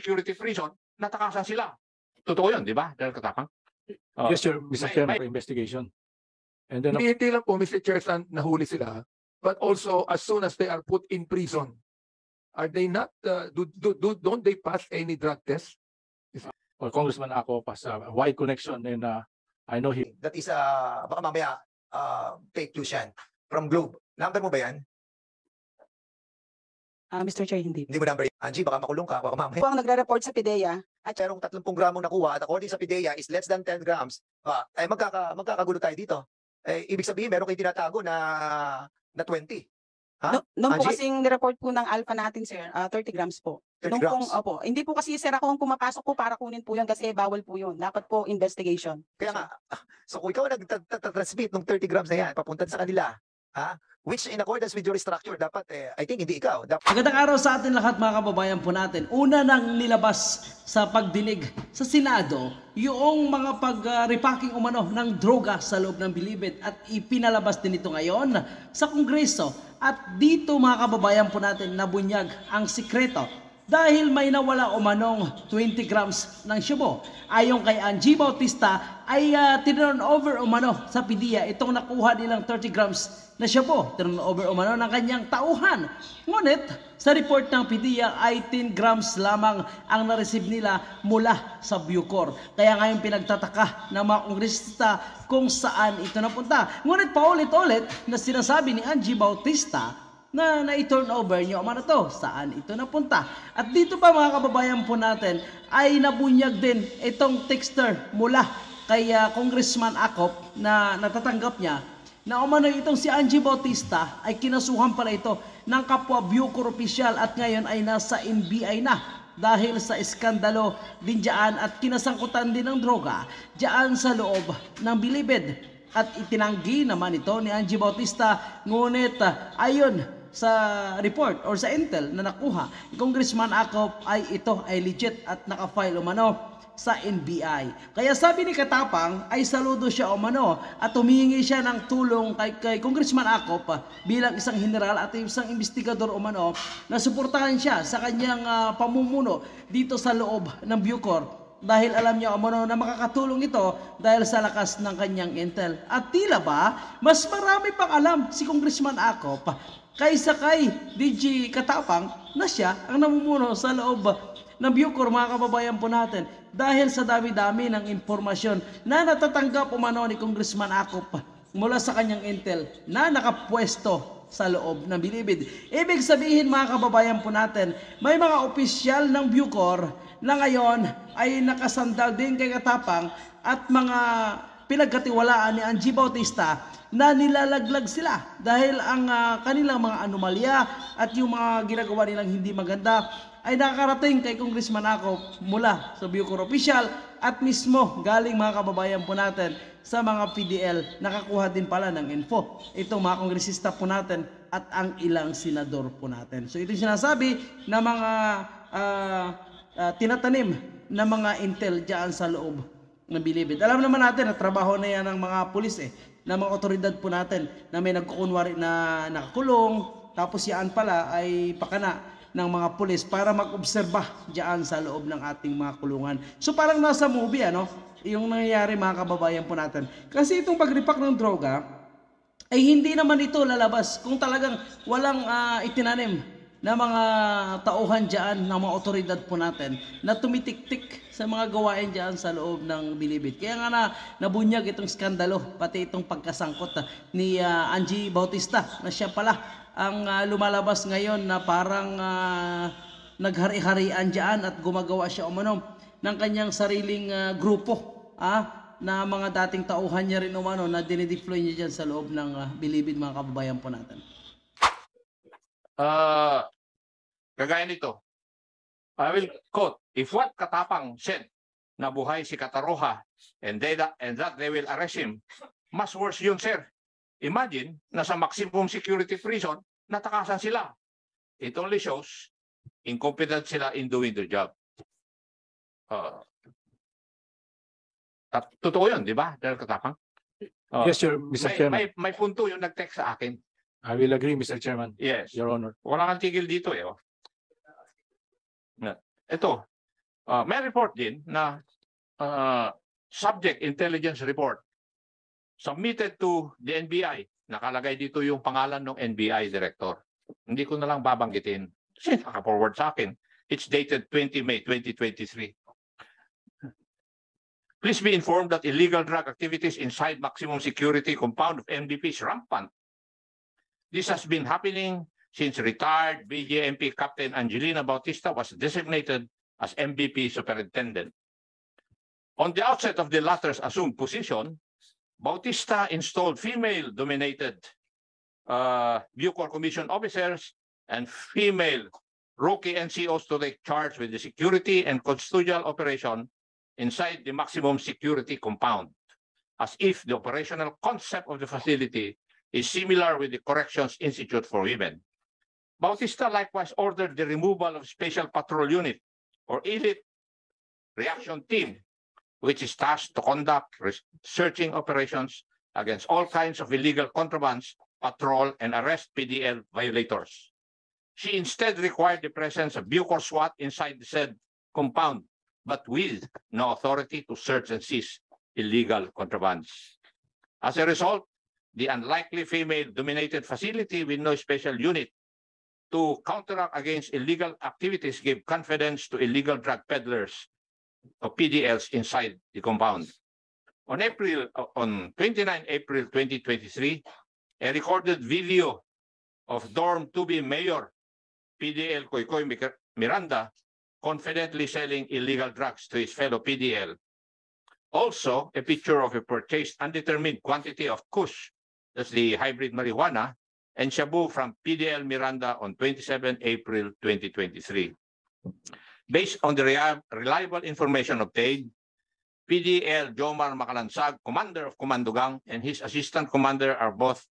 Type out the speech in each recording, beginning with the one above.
security prison, natakasan sila. Totoo yun, di ba? Dahil katapang. Yes, sir, Mr. Chairman, for investigation. And then, Hindi lang po, Mr. Chair, nahuli sila, but also as soon as they are put in prison, are they not, don't they pass any drug test? Congressman Ako has a wide connection and I know he. That is, baka mamaya fake news yan. From Globe. Number mo ba yan? Mr. Chair, hindi. Hindi mo number yan. Angie, baka makulong ka. Baka mamaya. Po ang nagre-report sa PIDEA. At merong 30 gramo nakuha at according sa PIDEA is less than 10 grams. Ay magkakagulo tayo dito. Ibig sabihin, meron kayo tinatago na 20. Ha? Nung po Angie? kasing nireport po ng alpha natin, sir, 30 grams po. 30 Nung grams. pong, opo, hindi po kasi sir ako ang pumapasok po para kunin po yun kasi bawal po yun. Dapat po investigation. Kaya nga, so kung ikaw nag-transmit ng 30 grams na yan, papunta sa kanila, which in accordance with your structure, dapat, I think hindi ikaw. Magandang araw sa atin lahat mga kababayan po natin. Una nang nilabas sa pagdinig sa Senado yung mga pag-repacking umano ng droga sa loob ng Bilibid at ipinalabas din ito ngayon sa Kongreso. At dito mga kababayan po natin nabunyag ang sikreto dahil may nawala umanong 20 grams ng shabu. Ayon kay Angie Bautista ay tinurn over umano sa PIDEA itong nakuha nilang 30 grams na shabu. Tinurn over umano ng kanyang tauhan. Ngunit sa report ng PIDEA ay 10 grams lamang ang na-receive nila mula sa Bucor. Kaya ngayon pinagtataka ng mga kongresista kung saan ito napunta. Ngunit paulit-ulit na sinasabi ni Angie Bautista na i-turn over nyo umano to, saan ito napunta. At dito pa mga kababayan po natin ay nabunyag din itong texter mula kay Congressman Acop na natatanggap niya na umano itong si Angie Bautista ay kinasuhan pala ito ng kapwa Bucor official at ngayon ay nasa NBI na dahil sa iskandalo din dyan at kinasangkutan din ng droga dyan sa loob ng Bilibid. At itinanggi naman ito ni Angie Bautista, ngunit ayon sa report or sa intel na nakuha ni Congressman Acop ay ito ay legit at nakafile umano sa NBI. Kaya sabi ni Katapang ay saludo siya umano at humihingi siya ng tulong kay Congressman Acop bilang isang general at isang investigador umano na suportahan siya sa kanyang pamumuno dito sa loob ng Bucor. Dahil alam niya umano na makakatulong ito dahil sa lakas ng kanyang intel. At tila ba, mas marami pang alam si Congressman Acop kaysa kay DG Katapang na siya ang namumuno sa loob ng Bucor mga kababayan po natin. Dahil sa dami-dami ng impormasyon na natatanggap umano ni Congressman Acop mula sa kanyang intel na nakapwesto sa loob ng Bilibid. Ibig sabihin mga kababayan po natin, may mga opisyal ng Bucor na ngayon ay nakasandal din kay Katapang at mga pinagkatiwalaan ni Angie Bautista na nilalaglag sila dahil ang kanilang mga anomalya at yung mga ginagawa nilang hindi maganda ay nakarating kay Congressman Acop mula sa Bucor official at mismo galing mga kababayan po natin sa mga PDL nakakuha din pala ng info. Itong mga kongresista po natin at ang ilang senador po natin. So ito yung sinasabi na mga tinatanim na mga intel dyan sa loob ng Bilibid. Alam naman natin na trabaho na yan ng mga pulis ng mga otoridad po natin na may nagkukunwari na nakakulong tapos yan pala ay pakana ng mga pulis para mag-obserba dyan sa loob ng ating mga kulungan. So parang nasa movie yung nangyayari mga kababayan po natin. Kasi itong pag-repack ng droga ay hindi naman ito lalabas kung talagang walang itinanim na mga tauhan dyan ng mga otoridad po natin na tumitik-tik sa mga gawain dyan sa loob ng Bilibid. Kaya nga nabunyag itong skandalo, pati itong pagkasangkot ni Angie Bautista na siya pala ang lumalabas ngayon na parang naghari-harian dyan at gumagawa siya umano ng kanyang sariling grupo na mga dating tauhan niya rin umano na dinideploy niya dyan sa loob ng Bilibid mga kababayan po natin. Kagaya nito, I will quote, if what Katapang said na buhay si Kataroha and that they will arrest him, mas worse yun, sir. Imagine, nasa maximum security prison, natakasan sila. It only shows incompetent sila in doing their job. Totoo yun, di ba? Dahil Katapang. Yes, sir, Mr. Chairman. May punto yung nag-text sa akin. I will agree, Mr. Chairman. Yes. Your Honor. Wala kang tigil dito . Ito, May report din na subject intelligence report submitted to the NBI. Nakalagay dito yung pangalan ng NBI director. Hindi ko na lang babanggitin. Kasi naka-forward sa akin. It's dated 20 May 2023. Please be informed that illegal drug activities inside maximum security compound of MBP is rampant. This has been happening since retired BJMP Captain Angelina Bautista was designated as MBP Superintendent. On the outset of the latter's assumed position, Bautista installed female-dominated Bucor Commission officers and female rookie NCOs to take charge with the security and custodial operation inside the maximum security compound, as if the operational concept of the facility is similar with the Corrections Institute for Women. Bautista likewise ordered the removal of Special Patrol Unit or Elite Reaction Team, which is tasked to conduct searching operations against all kinds of illegal contrabands, patrol, and arrest PDL violators. She instead required the presence of Bucor SWAT inside the said compound, but with no authority to search and seize illegal contrabands. As a result, the unlikely female-dominated facility with no special unit to counteract against illegal activities gave confidence to illegal drug peddlers of PDLs inside the compound. On 29 April 2023, a recorded video of Dorm 2B Mayor PDL Koykoy Miranda confidently selling illegal drugs to his fellow PDL. Also, a picture of a purchased undetermined quantity of Kush, that's the hybrid marijuana, and Shabu from PDL Miranda on 27 April 2023. Based on the reliable information obtained, PDL Jomar Makalansag, commander of Commando Gang, and his assistant commander are both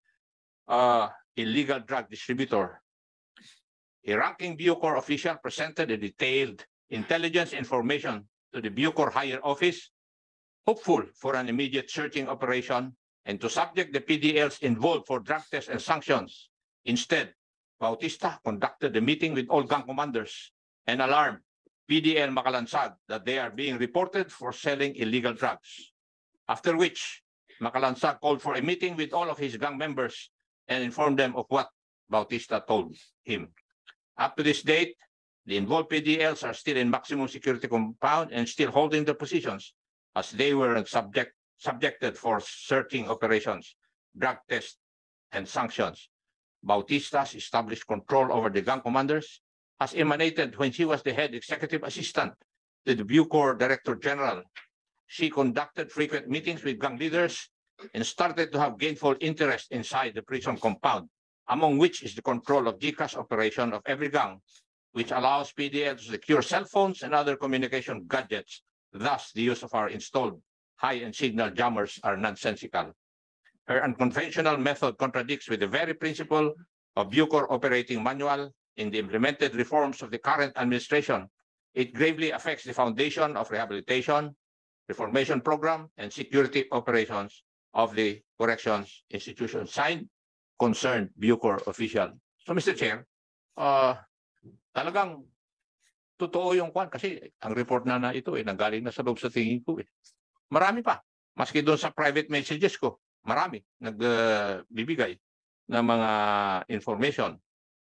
illegal drug distributor. A ranking Bucor official presented a detailed intelligence information to the Bucor higher office, hopeful for an immediate searching operation and to subject the PDLs involved for drug tests and sanctions. Instead, Bautista conducted a meeting with all gang commanders and alarmed PDL Makalansag that they are being reported for selling illegal drugs. After which, Makalansag called for a meeting with all of his gang members and informed them of what Bautista told him. Up to this date, the involved PDLs are still in maximum security compound and still holding their positions as they were subjected for searching operations, drug tests, and sanctions. Bautista's established control over the gang commanders has emanated when she was the head executive assistant to the Bucor Director General. She conducted frequent meetings with gang leaders and started to have gainful interest inside the prison compound, among which is the control of GCash operation of every gang, which allows PDL to secure cell phones and other communication gadgets. Thus, the use of our installed high-end signal jammers are nonsensical. Her unconventional method contradicts with the very principle of Bucor operating manual in the implemented reforms of the current administration. It gravely affects the foundation of rehabilitation, reformation program, and security operations of the corrections institution. Signed, concerned Bucor official. So, Mr. Chair, talagang totoo yung kwan kasi ang report na ito nanggaling na sa loob sa tingin ko. Marami pa. Maski doon sa private messages ko, marami nagbibigay ng mga information.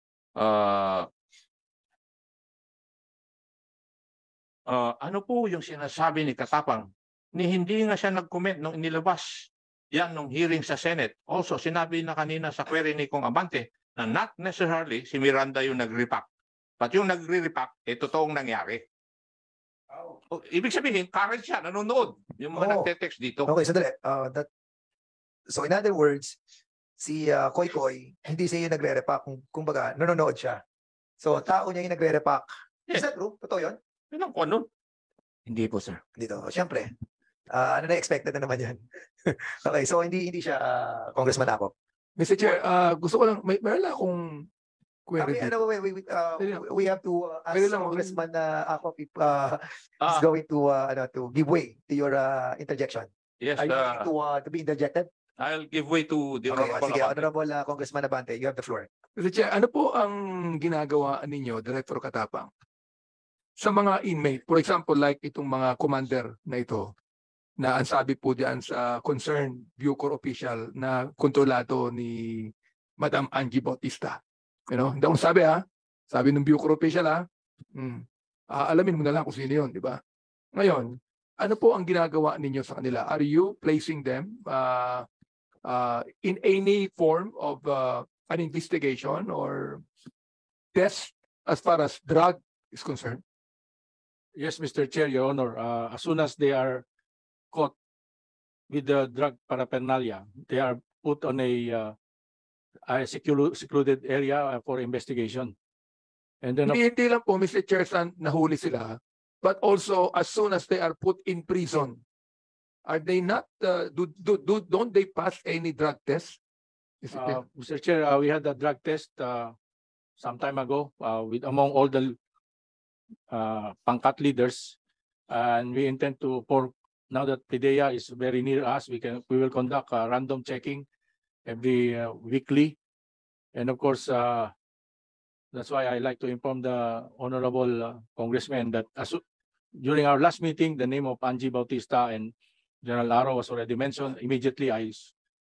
Ano po yung sinasabi ni Katapang ni hindi nga siya nag-comment nung inilabas yan nung hearing sa Senate. Also, sinabi na kanina sa query ni Kong Abante na not necessarily si Miranda yung nag-repack. But yung nagre-repack, totoong nangyari. Ibig sabihin, current siya, nanonood. Yung mga nagte-text dito. Okay, sandali. So in other words, si Koy Koy, hindi siya yung nagre-repack. Kumbaga, nanonood siya. So, tao niya yung nagre-repack. Is that true? Totoo yun? Yun ang kung ano. Hindi po, sir. Dito, siyempre. Ano na expected na naman yan? Okay, so hindi siya Congressman Acop. Mr. Chair, gusto ko lang, meron lang akong query. We have to ask Congressman Acop if he's going to give way to your interjection. Yes, Are you willing to be interjected? I'll give way to the Honorable Sige, Abante. Honorable Congressman Abante, you have the floor. Mr. Chair, ano po ang ginagawa ninyo, Director Katapang, sa mga inmate, for example, like itong mga commander na ito, na ang sabi po diyan sa concerned Bucor official na kontrolado ni Madam Angie Bautista. Hindi akong sabi sabi ng Bucor official alamin mo na lang kung sino yun, di ba? Ngayon, ano po ang ginagawa ninyo sa kanila? Are you placing them in any form of an investigation or test as far as drug is concerned? Yes, Mr. Chair, Your Honor, as soon as they are caught with the drug paraphernalia, they are put on a secluded area for investigation. And then, Hindi lang po, Mr. Chair, nahuli sila, but also as soon as they are put in prison, are they not, don't they pass any drug test? Mr. Chair, we had a drug test some time ago with among all the pangkat leaders, and we intend to, now that PIDEA is very near us, we will conduct a random checking every weekly, and of course that's why I like to inform the honorable congressman that during our last meeting, the name of Angie Bautista and General Aro was already mentioned. Immediately, I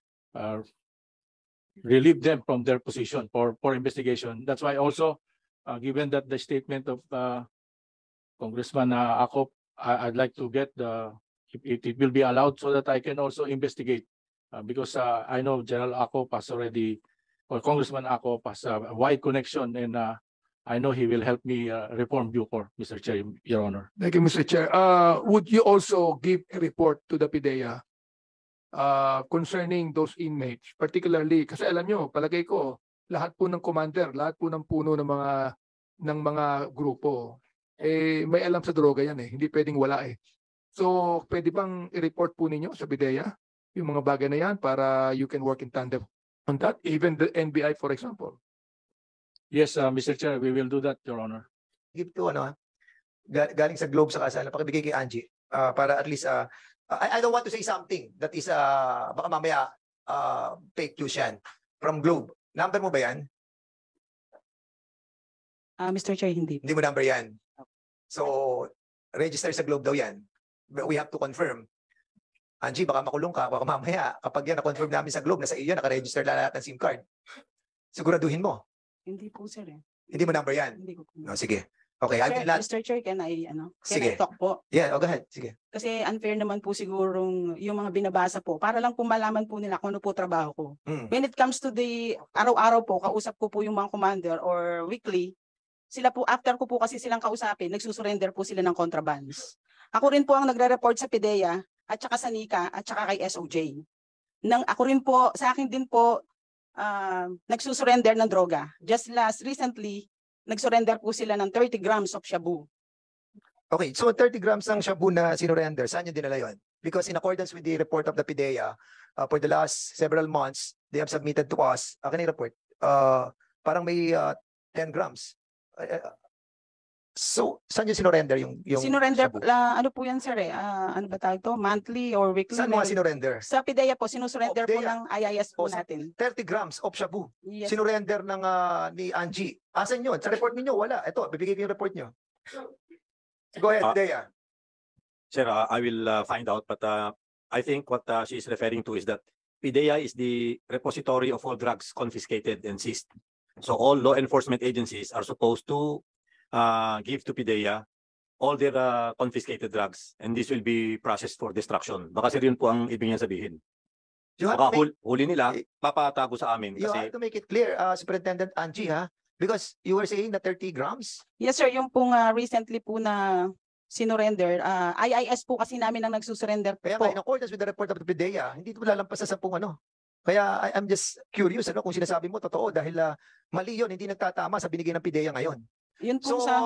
relieved them from their position for investigation. That's why also, given that the statement of Congressman Akop, I'd like to get if it will be allowed so that I can also investigate because I know General Akop has already, or Congressman Akop has a wide connection, and I know he will help me reform Bucor, Mr. Chair, Your Honor. Thank you, Mr. Chair. Would you also give a report to the PIDEA concerning those inmates, particularly, kasi alam nyo, palagay ko, lahat po ng commander, lahat po ng puno ng mga grupo, may alam sa droga yan hindi pwedeng wala So, pwede bang i-report po ninyo sa PIDEA yung mga bagay na yan para you can work in tandem on that, even the NBI, for example? Yes, Mr. Chair, we will do that, Your Honor. Give to galing sa Globe sa kasala, pakibigay kay Angie para at least I don't want to say something that is baka mamaya fake news yan from Globe. Number mo ba yan? Mr. Chair, hindi. Hindi mo number yan. So, register sa Globe daw yan. But we have to confirm. Angie, baka makulong ka, baka mamaya, kapag yan na-confirm namin sa Globe, nasa iyo, nakaregister lahat ng SIM card. Siguraduhin mo. Hindi po, sir. Hindi mo number yan. Hindi ko po. No, sige. Okay, Sir, Mr. Chair, can I Sige. talk po? Yeah, go ahead. Sige. Kasi unfair naman po sigurong yung mga binabasa po para lang po malaman po nila kung ano po trabaho ko. When it comes to the araw-araw po, kausap ko po yung mga commander or weekly, sila po, after ko po kasi silang kausapin, nagsusurrender po sila ng contrabands. Ako rin po ang nagre-report sa PIDEA at saka sa NICA at saka kay SOJ. Ako rin po, sa akin din po, nagsusurrender ng droga. Just recently, nagsurrender po sila ng 30 grams of shabu. Okay, so 30 grams ng shabu na sinurrender, saan yung dinala yun? Because in accordance with the report of the PIDEA, for the last several months, they have submitted to us, akin yung report, parang may 10 grams. So, saan yung sinurrender yung Sinurrender, shabu? ano po yan, sir ano ba tawag to? Monthly or weekly? Saan mga sinurrender? Sa PIDEA po, sinusurrender po PIDEA. ng IIS po O, sa natin. 30 grams of shabu. Yes. Sinurrender ng ni Angie. Asan yun? Sa report ninyo, wala. Ito, bibigay ko yung report nyo. Go ahead, Dea. Sir, I will find out, but I think what she is referring to is that PIDEA is the repository of all drugs confiscated and seized. So all law enforcement agencies are supposed to give to PIDEA all their confiscated drugs, and this will be processed for destruction. Baka sir, yun po ang ibig niya sabihin. You have, Baka to make, huli nila, papatago sa amin. you have Kasi to make it clear, Superintendent Angie, ha? Because you were saying na 30 grams? Yes, sir. Yung pong recently po na sinurrender, IIS po kasi namin ang nagsusurrender Kaya po. nga, in accordance with the report of the PIDEA, hindi ito lalampas sa 10 ano. Kaya I'm just curious kung sinasabi mo totoo dahil mali yun, hindi nagtatama sa binigay ng PIDEA ngayon. Yun po So, sa...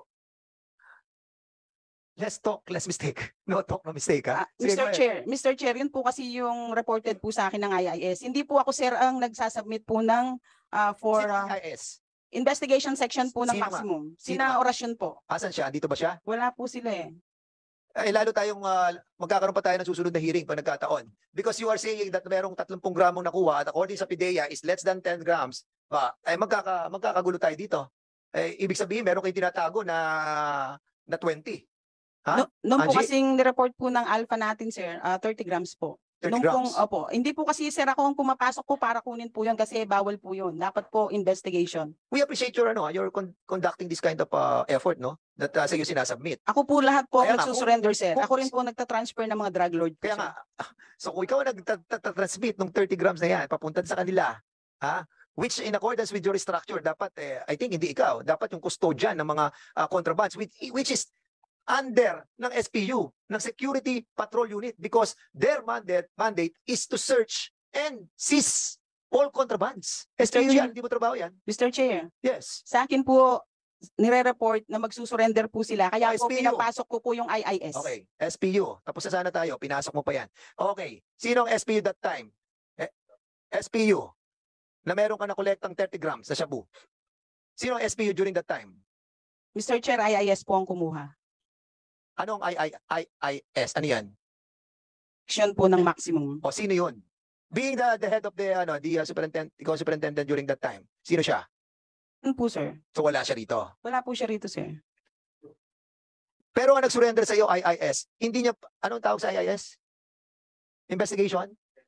let's talk, less mistake. No talk, no mistake, ha? Sige, go ahead. Mr. Chair, yun po kasi yung reported po sa akin ng IIS. Hindi po ako, sir, ang nagsasubmit po ng for Sino ang IS? investigation section po ng Sino nga? maximum. Sino Sina nga? orasyon po. Asan siya? Andito ba siya? Wala po sila eh. Lalo tayong magkakaroon pa tayo ng susunod na hearing pag nagkataon. Because you are saying that merong 30 gramong nakuha at according sa PIDEA is less than 10 grams. Ay magkakagulo tayo dito. Ibig sabihin meron kayong tinatago na na 20. Ha? Nung po Angie? kasing nireport po ng alpha natin, sir, 30 grams po. 30 Nung grams. opo, hindi po kasi sir ako ang pumapasok po para kunin po yun kasi bawal po yun. Dapat po investigation. We appreciate your conducting this kind of effort, no? That sa iyo sinasubmit. Ako po lahat po Kaya nga, nagsusurrender, sir. kung- Ako rin po nagtatransfer ng mga drug lord po, Kaya sir. nga, so kung ikaw nag-transmit ng 30 grams na yan, papunta sa kanila, ha? Which in accordance with your structure, dapat, I think hindi ikaw, dapat yung custodian ng mga contrabands, which is under ng SPU, ng Security Patrol Unit, because their mandate is to search and seize all contrabands. SPU yan, hindi mo trabaho yan. Mr. Chair, Yes. sa akin po, nire-report na magsusurrender po sila. Kaya po SPU. pinapasok ko po yung IIS. Okay, SPU. Tapos na sana tayo, pinasok mo pa yan. Okay, sino ang SPU that time? SPU, na meron ka na kolektang 30 grams sa shabu. Sino ang SPU during that time? Mr. Chair, IIS po ang kumuha. Anong IIS? Ano yan? Action po ng maximum. O sino yun? Being the head of the superintendent, ikaw superintendent during that time. Sino siya? Ano po, sir? So wala siya rito. Wala po siya rito, sir. Pero ang nag-surrender sa iyo IIS, hindi niya anong tawag sa IIS? Investigation?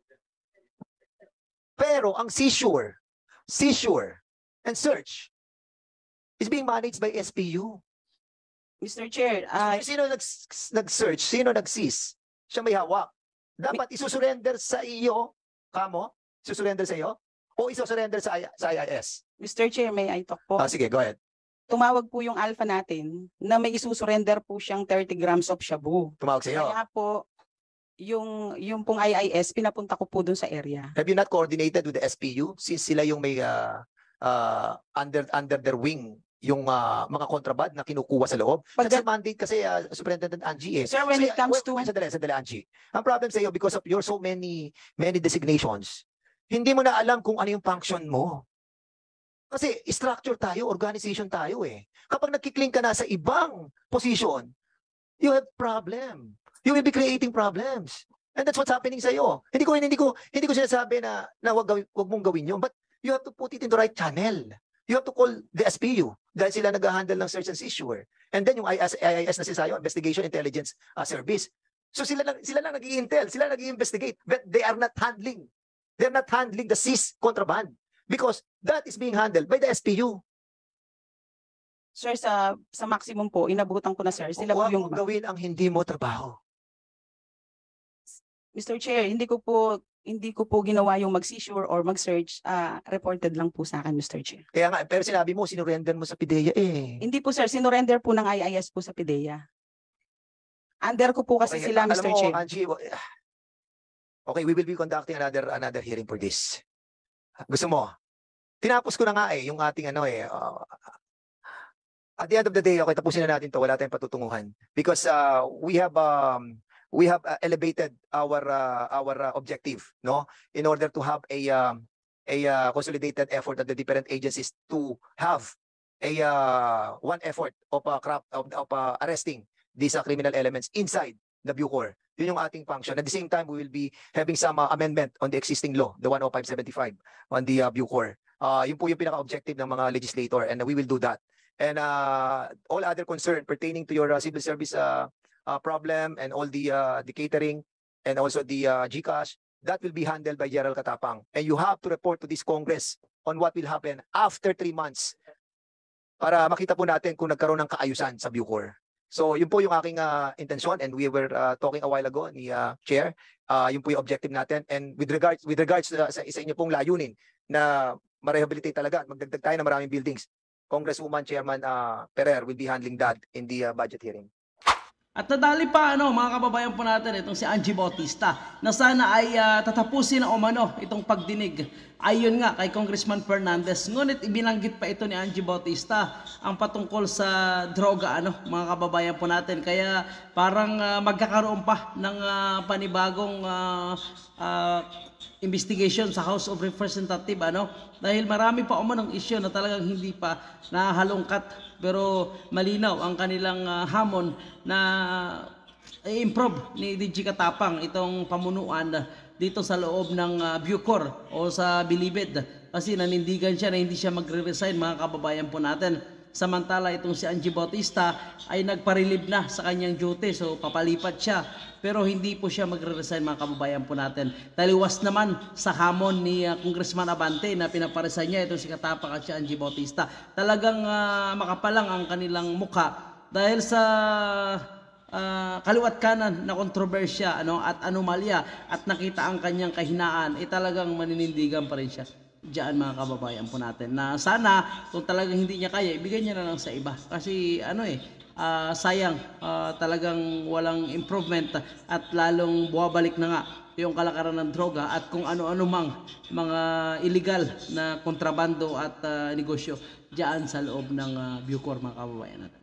Pero ang seizure and search is being managed by SPU. Mr. Chair, Sino nag-search? Sino nag-seize? Siya may hawak. Dapat isusurrender sa iyo, kamo? Isusurrender sa iyo? O isusurrender sa IIS? Mr. Chair, may I talk po? Sige, go ahead. Tumawag po yung alpha natin na may isusurrender po siyang 30 grams of shabu. Tumawag sa iyo. Kaya po, yung pong IIS, pinapunta ko po dun sa area. Have you not coordinated with the SPU since sila yung may under their wing yung mga kontraband na kinukuha sa loob? That's a mandate kasi Superintendent Angie eh. Sir, when it comes to... Sandali Angie. Ang problem sa iyo because of your so many designations, hindi mo na alam kung ano yung function mo. Kasi structure tayo, organization tayo eh. Kapag nagkikling ka na sa ibang position, you have problem. You will be creating problems. And that's what's happening sa iyo. Hindi ko sinasabi na wag mong gawin 'yon, but you have to put it in the right channel. You have to call the SPU dahil sila nag-handle ng search and seizure. And then yung IIS na sila Investigation Intelligence Service. So sila lang nag-i-intel, sila nag-i-investigate, but they are not handling the seized contraband because that is being handled by the SPU. Sir, sa maximum po, inabutan ko na, sir. Sila po Huwag yung... mong gawin ang hindi mo trabaho. Mr. Chair, hindi ko po ginawa yung mag-seizure or mag-search. Reported lang po sa akin, Mr. Chair. Kaya nga, pero sinabi mo, sinurrender mo sa PIDEA eh. Hindi po, sir. Sinurrender po ng IIS po sa PIDEA. Under ko po kasi Okay, sila, alam Mr. mo, Chair. Angie, okay, we will be conducting another hearing for this. Gusto mo? Tinapos ko na nga eh, yung ating at the end of the day, okay, tapusin na natin to, wala tayong patutunguhan. Because we have elevated our objective, no? In order to have a consolidated effort of the different agencies to have one effort of arresting these criminal elements inside the Bucor. Yun yung ating function. At the same time, we will be having some amendment on the existing law, the 10575 on the Bucor. Yun po yung pinaka-objective ng mga legislator and we will do that. And all other concern pertaining to your civil service problem and all the catering and also the GCash, that will be handled by General Katapang. And you have to report to this Congress on what will happen after 3 months para makita po natin kung nagkaroon ng kaayusan sa Bucor. So yun po yung aking intensyon and we were talking a while ago ni Chair. Yun po yung objective natin and with regards sa inyo pong layunin na ma-rehabilitate talaga, magdagdag tayo ng maraming buildings. Congresswoman Chairman Pereira will be handling that in the budget hearing. At nadali pa mga kababayan po natin itong si Angie Bautista na sana ay tatapusin na umano itong pagdinig ayon nga kay Congressman Fernandez. Ngunit ibinanggit pa ito ni Angie Bautista ang patungkol sa droga mga kababayan po natin. Kaya parang magkakaroon pa ng panibagong investigation sa House of Representatives dahil marami pa umanong issue na talagang hindi pa nahalungkat pero malinaw ang kanilang hamon na i-improve ni DG Katapang itong pamunuan dito sa loob ng Bucor o sa Bilibid kasi nanindigan siya na hindi siya magre-resign mga kababayan po natin. Samantala itong si Angie Bautista ay nagpa-relieve na sa kanyang duty. So papalipat siya. Pero hindi po siya magre-resign mga kababayan po natin. Taliwas naman sa hamon ni Congressman Abante na pinaparesign niya itong si Katapang at si Angie Bautista. Talagang makapalang ang kanilang mukha dahil sa kaliwat kanan na kontrobersya at anomalya at nakita ang kanyang kahinaan, talagang maninindigan pa rin siya diyan mga kababayan po natin na sana kung talagang hindi niya kaya ibigay niya na lang sa iba kasi sayang talagang walang improvement at lalong buwabalik na nga yung kalakaran ng droga at kung ano-ano mang mga illegal na kontrabando at negosyo diyan sa loob ng Bucor mga kababayan natin.